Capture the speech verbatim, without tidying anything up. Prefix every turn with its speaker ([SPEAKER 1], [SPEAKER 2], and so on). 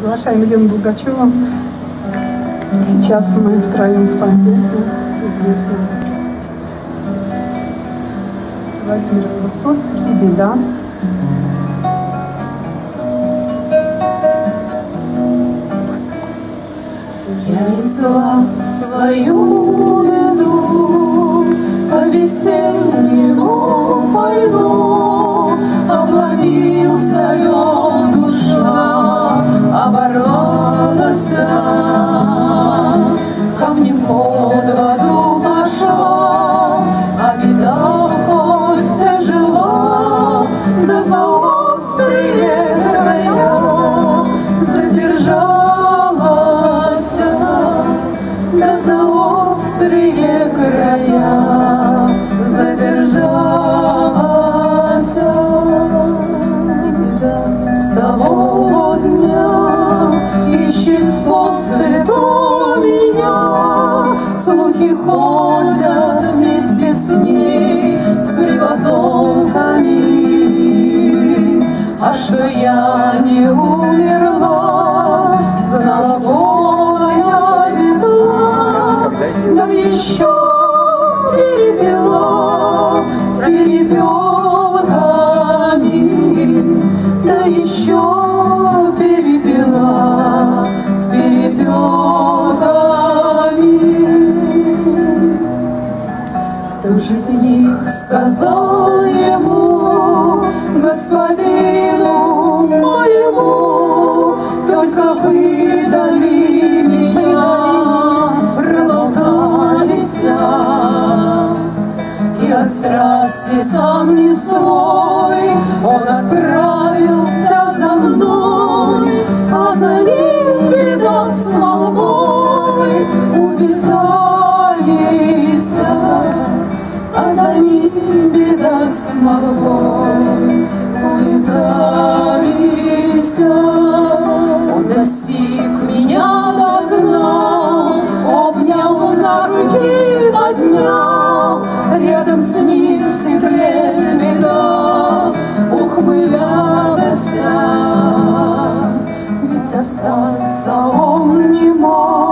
[SPEAKER 1] Приглашаем Елену Долгачеву. Сейчас мы втроем споем песню известную. Владимир Высоцкий, «Беда».
[SPEAKER 2] Я несла свою беду по весеннему пойду, обломился лед, душа оборвалась, камнем под воду пошла, а беда хоть жила, да за острые края задержалась. Да за острые края задержалась. Беда с того дня ищет после то меня, слухи ходят вместе с ней, с кривотолками. А что я не умерла, знала да еще перепела с перепелками, да еще перепела с перепелками. Кто же из них сказал ему, господину моему, только выдали меня, и от страсти сам не свой он отправился за мной, а за ним беда с молвой увязались, а за ним беда с молвой увязались. Он настиг меня, догнал, обнял на руки, поднял, рядом с ним в седле беда ухмылялась, ведь остаться он не мог.